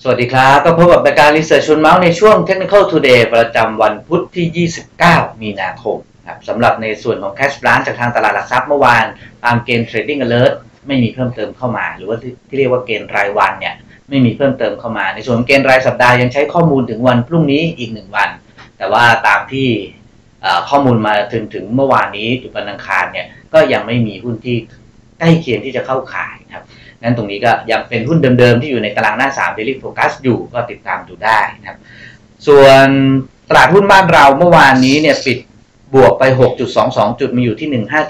สวัสดีครับก็พบกับรายการ Research ชวนเมาส์ในช่วง Technical Today ประจำวันพุธที่ 29 มีนาคมครับสำหรับในส่วนของ Cash Balance จากทางตลาดหลักทรัพย์เมื่อวานตามเกณฑ์ Trading Alert ไม่มีเพิ่มเติมเข้ามาหรือว่าที่เรียกว่าเกณฑ์รายวันเนี่ยไม่มีเพิ่มเติมเข้ามาในส่วนเกณฑ์รายสัปดาห์ยังใช้ข้อมูลถึงวันพรุ่งนี้อีก1วันแต่ว่าตามที่ข้อมูลมาถึงเมื่อวานนี้วันอังคารเนี่ยก็ยังไม่มีหุ้นที่ใกล้เคียงที่จะเข้าขายครับนั้นตรงนี้ก็ยังเป็นหุ้นเดิมๆที่อยู่ในตารางหน้า3 Daily Focus อยู่ก็ติดตามดูได้นะครับส่วนตลาดหุ้นบ้านเราเมื่อวานนี้เนี่ยปิดบวกไป 6.22 จุดมีอยู่ที่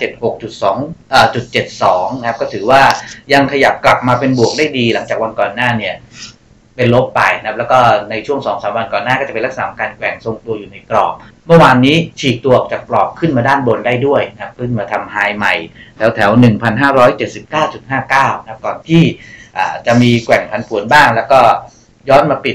157.6.72 นะครับก็ถือว่ายังขยับกลับมาเป็นบวกได้ดีหลังจากวันก่อนหน้าเนี่ยเป็นลบไปนะครับแล้วก็ในช่วง 2-3 วันก่อนหน้าก็จะเป็นลักษณะการแกว่งทรงตัวอยู่ในกรอบเมื่อวานนี้ฉีกตัวออกจากกรอบขึ้นมาด้านบนได้ด้วยนะครับขึ้นมาทำไฮใหม่แถว 1,579.59 นะครับก่อนที่จะมีแกว่งผันผวนบ้างแล้วก็ย้อนมาปิด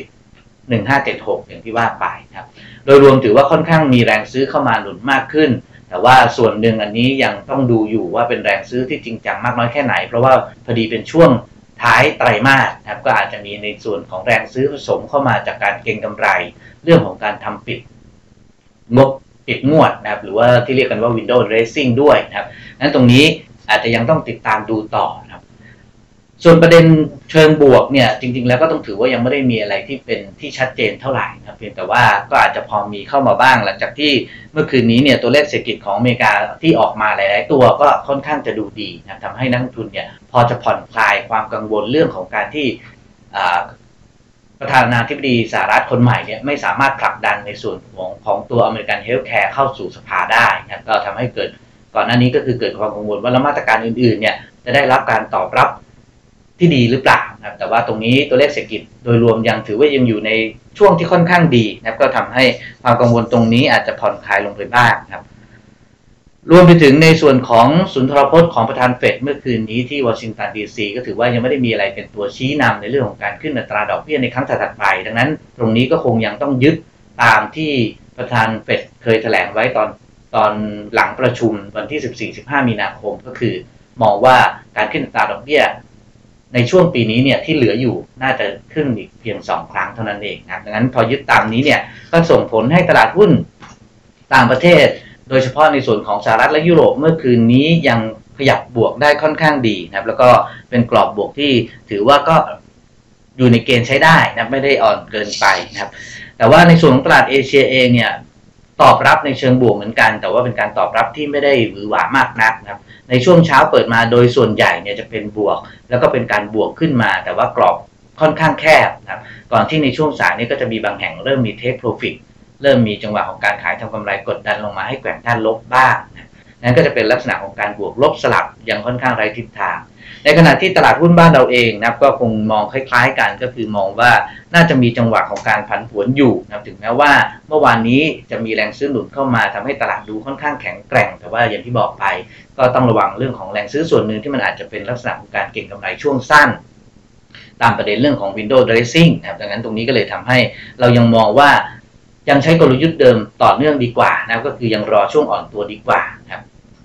1,576 อย่างที่ว่าไปนะครับโดยรวมถือว่าค่อนข้างมีแรงซื้อเข้ามาหนุนมากขึ้นแต่ว่าส่วนหนึ่งอันนี้ยังต้องดูอยู่ว่าเป็นแรงซื้อที่จริงจังมากน้อยแค่ไหนเพราะว่าพอดีเป็นช่วงท้ายไตรมาสนะครับก็อาจจะมีในส่วนของแรงซื้อผสมเข้ามาจากการเก็งกำไรเรื่องของการทำปิดงวดนะครับหรือว่าที่เรียกกันว่า Window Dressing ด้วยนะครับนั้นตรงนี้อาจจะยังต้องติดตามดูต่อนะครับส่วนประเด็นเชิงบวกเนี่ยจริงๆแล้วก็ต้องถือว่ายังไม่ได้มีอะไรที่เป็นที่ชัดเจนเท่าไหร่นะเพียงแต่ว่าก็อาจจะพอมีเข้ามาบ้างหลังจากที่เมื่อคืนนี้เนี่ยตัวเลขเศรษฐกิจของอเมริกาที่ออกมาหลายๆตัวก็ค่อนข้างจะดูดีนะทำให้นักลงทุนเนี่ยพอจะผ่อนคลายความกังวลเรื่องของการที่ประธานาธิบดีสหรัฐคนใหม่เนี่ยไม่สามารถผลักดันในส่วนของตัวอเมริกันเฮลท์แคร์เข้าสู่สภาได้นะก็ทำให้เกิดก่อนหน้านี้ก็คือเกิดความกังวลว่ามาตรการอื่นๆเนี่ยจะได้รับการตอบรับที่ดีหรือเปล่านะครับแต่ว่าตรงนี้ตัวเลขเศรษฐกิจโดยรวมยังถือว่ายังอยู่ในช่วงที่ค่อนข้างดีนะครับก็ทำให้ความกังวลตรงนี้อาจจะผ่อนคลายลงไปบ้างครับรวมไปถึงในส่วนของสุนทรพจน์ของประธานเฟดเมื่อคืนนี้ที่วอชิงตันดีซีก็ถือว่ายังไม่ได้มีอะไรเป็นตัวชี้นำในเรื่องของการขึ้นอัตราดอกเบี้ยในครั้งถัดไปดังนั้นตรงนี้ก็คงยังต้องยึดตามที่ประธานเฟดเคยแถลงไว้ตอนหลังประชุมวันที่ 14-15 มีนาคมก็คือมองว่าการขึ้นอัตราดอกเบี้ยในช่วงปีนี้เนี่ยที่เหลืออยู่น่าจะขึ้นอีกเพียง2 ครั้งเท่านั้นเองนะดังนั้นพอยึดตามนี้เนี่ยก็ส่งผลให้ตลาดหุ้นต่างประเทศโดยเฉพาะในส่วนของสหรัฐและยุโรปเมื่อคืนนี้ยังขยับบวกได้ค่อนข้างดีนะครับแล้วก็เป็นกรอบบวกที่ถือว่าก็อยู่ในเกณฑ์ใช้ได้นะไม่ได้อ่อนเกินไปนะครับแต่ว่าในส่วนของตลาดเอเชียเองเนี่ยตอบรับในเชิงบวกเหมือนกันแต่ว่าเป็นการตอบรับที่ไม่ได้หวือหวามากนักนะครับในช่วงเช้าเปิดมาโดยส่วนใหญ่เนี่ยจะเป็นบวกแล้วก็เป็นการบวกขึ้นมาแต่ว่ากรอบค่อนข้างแคบนะครับก่อนที่ในช่วงสายนี้ก็จะมีบางแห่งเริ่มมีเทคโปรฟิตเริ่มมีจังหวะของการขายทำกำไรกดดันลงมาให้แกว่งด้านลบบ้างนั่นก็จะเป็นลักษณะของการบวกลบสลับยังค่อนข้างไร้ทิศทางในขณะที่ตลาดหุ้นบ้านเราเองนะครับก็คงมองคล้ายๆกันก็คือมองว่าน่าจะมีจังหวะของการผันผวนอยู่นะถึงแม้ว่าเมื่อวานนี้จะมีแรงซื้อหนุนเข้ามาทำให้ตลาดดูค่อนข้างแข็งแกร่งแต่ว่าอย่างที่บอกไปก็ต้องระวังเรื่องของแรงซื้อส่วนหนึ่งที่มันอาจจะเป็นลักษณะของการเก็งกำไรช่วงสั้นตามประเด็นเรื่องของ Window Dressing นะครับดังนั้นตรงนี้ก็เลยทำให้เรายังมองว่ายังใช้กลยุทธ์เดิมต่อเนื่องดีกว่านะก็คือยังรอช่วงอ่อนตัวดีกว่าครับ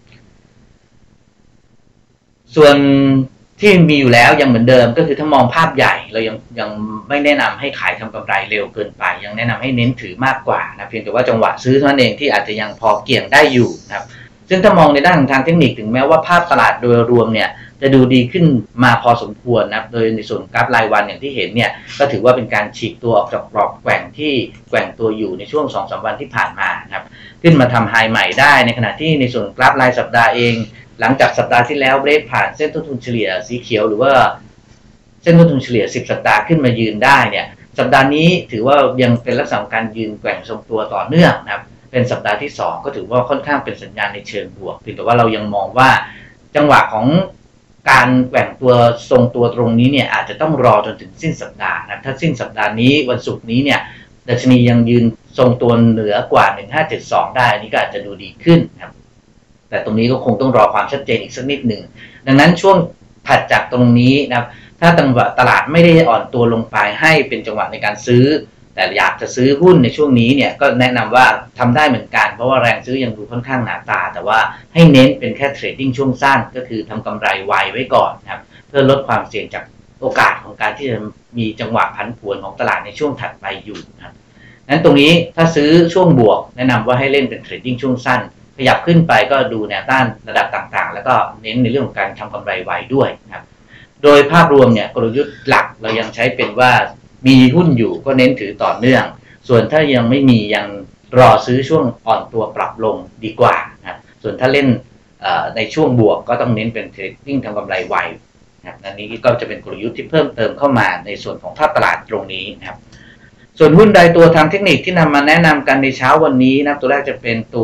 ส่วนที่มีอยู่แล้วยังเหมือนเดิมก็คือถ้ามองภาพใหญ่เรายังไม่แนะนำให้ขายทำกำไรเร็วเกินไปยังแนะนำให้เน้นถือมากกว่านะเพียงแต่ว่าจังหวะซื้อเท่านั้นเองที่อาจจะยังพอเกี่ยงได้อยู่นะครับซึ่งถ้ามองในด้านทางเทคนิคถึงแม้ว่าภาพตลาดโดยรวมเนี่ยจะดูดีขึ้นมาพอสมควรนะครับโดยในส่วนกราฟรายวันอย่างที่เห็นเนี่ยก็ถือว่าเป็นการฉีกตัวออกจากกรอบแกว่งที่แกว่งตัวอยู่ในช่วง 2-3 วันที่ผ่านมานะครับขึ้นมาทำไฮใหม่ได้ในขณะที่ในส่วนกราฟรายสัปดาห์เองหลังจากสัปดาห์ที่แล้วเบรกผ่านเส้นต้นทุนเฉลี่ยสีเขียวหรือว่าเส้นต้นทุนเฉลี่ย10 สัปดาห์ขึ้นมายืนได้เนี่ยสัปดาห์นี้ถือว่ายังเป็นลักษณะของการยืนแกว่งทรงตัวต่อเนื่องนะครับเป็นสัปดาห์ที่2ก็ถือว่าค่อนข้างเป็นสัญญาณในเชิงบวกแต่ว่าเรายังมองว่าจังหวะของการแกว่งตัวทรงตัวตรงนี้เนี่ยอาจจะต้องรอจนถึงสิ้นสัปดาห์นะถ้าสิ้นสัปดาห์นี้วันศุกร์นี้เนี่ยดัชนียังยืนทรงตัวเหนือกว่า 1572 ได้อันนี้ก็อาจจะดูดีขึ้นครับแต่ตรงนี้ก็คงต้องรอความชัดเจนอีกสักนิดหนึ่งดังนั้นช่วงถัดจากตรงนี้นะครับถ้าจังหวะตลาดไม่ได้อ่อนตัวลงไปให้เป็นจังหวะในการซื้อแต่อยากจะซื้อหุ้นในช่วงนี้เนี่ยก็แนะนำว่าทำได้เหมือนกันเพราะว่าแรงซื้อยังดูค่อนข้างหนาตาแต่ว่าให้เน้นเป็นแค่เทรดดิ้งช่วงสั้นก็คือทำกำไรไวไว้ก่อนนะครับเพื่อลดความเสี่ยงจากโอกาสของการที่จะมีจังหวะผันผวนของตลาดในช่วงถัดไปอยู่นะครับนั้นตรงนี้ถ้าซื้อช่วงบวกแนะนำว่าให้เล่นเป็นเทรดดิ้งช่วงสั้นขยับขึ้นไปก็ดูแนวต้านระดับต่างๆแล้วก็เน้นในเรื่องของการทำกำไรไวด้วยนะครับโดยภาพรวมเนี่ยกลยุทธ์หลักเรายังใช้เป็นว่ามีหุ้นอยู่ก็เน้นถือต่อเนื่องส่วนถ้ายังไม่มียังรอซื้อช่วงอ่อนตัวปรับลงดีกว่านะครับส่วนถ้าเล่นในช่วงบวกก็ต้องเน้นเป็นเทรดดิ้งทำกำไรไวนะครับอันนี้ก็จะเป็นกลยุทธ์ที่เพิ่มเติมเข้ามาในส่วนของภาพตลาดตรงนี้นะครับส่วนหุ้นใดตัวทางเทคนิคที่นำมาแนะนำกันในเช้าวันนี้นะตัวแรกจะเป็นตัว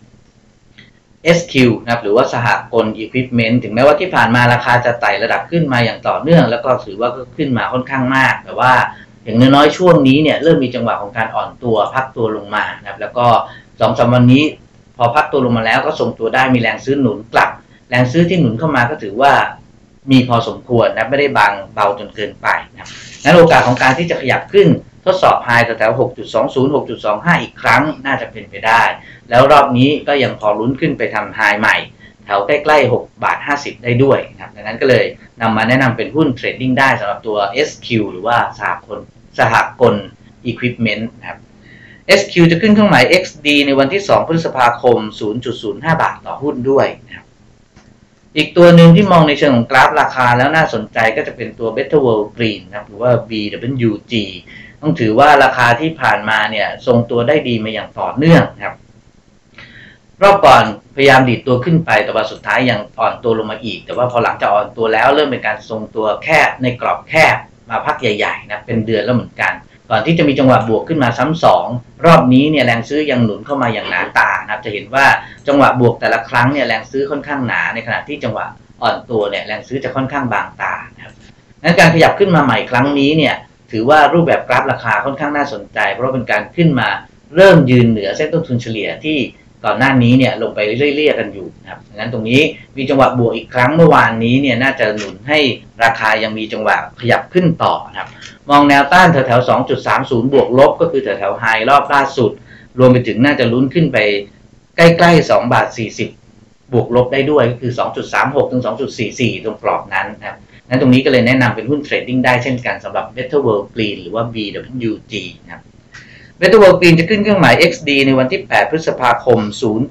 SQ นะครับหรือว่าสหกล Equipment ถึงแม้ว่าที่ผ่านมาราคาจะไต่ระดับขึ้นมาอย่างต่อเนื่องแล้วก็ถือว่าก็ขึ้นมาค่อนข้างมากแต่ว่าอย่างน้อยๆช่วงนี้เนี่ยเริ่มมีจังหวะของการอ่อนตัวพักตัวลงมานะครับแล้วก็ 2-3 วันนี้พอพักตัวลงมาแล้วก็ทรงตัวได้มีแรงซื้อหนุนกลับแรงซื้อที่หนุนเข้ามาก็ถือว่ามีพอสมควรนะไม่ได้บางเบาจนเกินไปนะครับนั้นโอกาสของการที่จะขยับขึ้นทดสอบไฮแถว 6.20 6.25 อีกครั้งน่าจะเป็นไปได้แล้วรอบนี้ก็ยังพอลุ้นขึ้นไปทำไฮใหม่แถวใกล้ๆ6.50 ได้ด้วยนะครับดังนั้นก็เลยนำมาแนะนำเป็นหุ้นเทรดดิ้งได้สำหรับตัว SQ หรือว่าสหกล Equipment นะครับ SQ จะขึ้นเครื่องหมาย XD ในวันที่ 2 พฤษภาคม 0.05 บาทต่อหุ้นด้วยนะครับอีกตัวหนึ่งที่มองในเชิงของกราฟราคาแล้วน่าสนใจก็จะเป็นตัว Better World Green นะครับหรือว่า BWG ต้องถือว่าราคาที่ผ่านมาเนี่ยทรงตัวได้ดีมาอย่างต่อเนื่องนะครับรอบก่อนพยายามดีดตัวขึ้นไปแต่ว่าสุดท้ายยังอ่อนตัวลงมาอีกแต่ว่าพอหลังจากอ่อนตัวแล้วเริ่มเป็นการทรงตัวแคบในกรอบแคบมาพักใหญ่ๆนะเป็นเดือนแล้วเหมือนกันก่อนที่จะมีจังหวะบวกขึ้นมาซ้ำสองรอบนี้เนี่ยแรงซื้อยังหนุนเข้ามาอย่างหนาตานะครับจะเห็นว่าจังหวะบวกแต่ละครั้งเนี่ยแรงซื้อค่อนข้างหนาในขณะที่จังหวะอ่อนตัวเนี่ยแรงซื้อจะค่อนข้างบางตานะครับนั้นการขยับขึ้นมาใหม่ครั้งนี้เนี่ยถือว่ารูปแบบกราฟราคาค่อนข้างน่าสนใจเพราะเป็นการขึ้นมาเริ่มยืนเหนือเส้นต้นทุนเฉลี่ยที่ก่อนหน้านี้เนี่ยลงไปเรื่อยๆกันอยู่นะครับดังนั้นตรงนี้มีจังหวะบวกอีกครั้งเมื่อวานนี้เนี่ยน่าจะหนุนให้ราคายังมีจังหวะขยับขึ้นต่อนะครับมองแนวต้านแถวๆ 2.30 บวกลบก็คือแถวๆไฮรอบล่าสุดรวมไปถึงน่าจะลุ้นขึ้นไปใกล้ๆ2.40 บวกลบได้ด้วยก็คือ 2.36 ถึง 2.44 ตรงกรอบนั้นนะครับนั้นตรงนี้ก็เลยแนะนำเป็นหุ้นเทรดดิ้งได้เช่นกันสำหรับ Better World Green หรือว่า BWG นะครับBetter World Green จะขึ้นเครื่องหมาย XD ในวันที่ 8 พฤษภาคม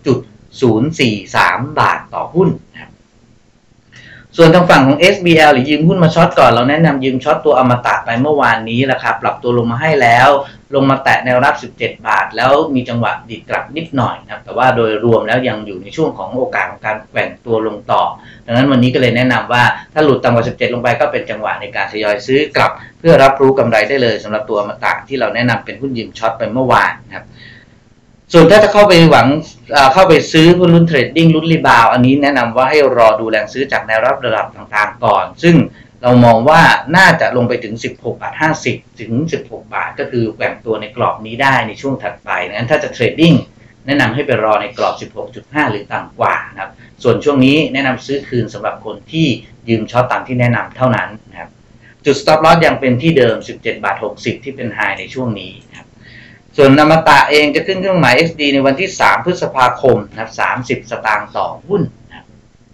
0.043 บาทต่อหุ้นนะครับส่วนทางฝั่งของ SBL หรือยืมหุ้นมาช็อตก่อนเราแนะนำยืมช็อตตัวอมตะไปเมื่อวานนี้ราคาปรับตัวลงมาให้แล้วลงมาแตะแนวรับ17 บาทแล้วมีจังหวะดิดกลับนิดหน่อยนะครับแต่ว่าโดยรวมแล้วยังอยู่ในช่วงของโอกาสของการแกว่งตัวลงต่อดังนั้นวันนี้ก็เลยแนะนำว่าถ้าหลุดต่ำกว่า17ลงไปก็เป็นจังหวะในการทยอยซื้อกลับเพื่อรับรู้กำไรได้เลยสำหรับตัวอมตะที่เราแนะนำเป็นหุ้นยืมช็อตไปเมื่อวานนะครับส่วนถ้าจะเข้าไปหวังเข้าไปซื้อหุ้นลุ้นเทรดดิ้งลุ้นรีบาวอันนี้แนะนำว่าให้รอดูแรงซื้อจากแนวรับระดับต่างๆก่อนซึ่งเรามองว่าน่าจะลงไปถึง 16.50 ถึง 16 บาทก็คือแกว่งตัวในกรอบนี้ได้ในช่วงถัดไปงั้นถ้าจะเทรดดิ้งแนะนำให้ไปรอในกรอบ 16.5 หรือต่ำกว่านะครับส่วนช่วงนี้แนะนำซื้อคืนสำหรับคนที่ยืมช็อตตามที่แนะนำเท่านั้นนะครับจุด stop loss ยังเป็นที่เดิม 17.60 ที่เป็นไฮในช่วงนี้นะครับส่วนอมตะเองจะขึ้นเครื่องหมาย XD ในวันที่ 3 พฤษภาคมนะครับ30 สตางค์ต่อหุ้นนะครับ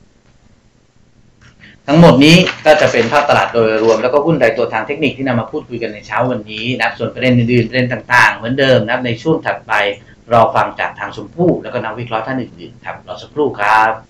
ทั้งหมดนี้ก็จะเป็นภาพตลาดโดยรวมแล้วก็หุ้นใดตัวทางเทคนิคที่นำมาพูดคุยกันในเช้าวันนี้นะครับส่วนประเด็นอื่นๆประเด็นต่างๆเหมือนเดิมนะครับในช่วงถัดไปรอฟังจากทางชมพู่แล้วก็นักวิเคราะห์ท่านอื่นๆครับรอสักครู่ครับ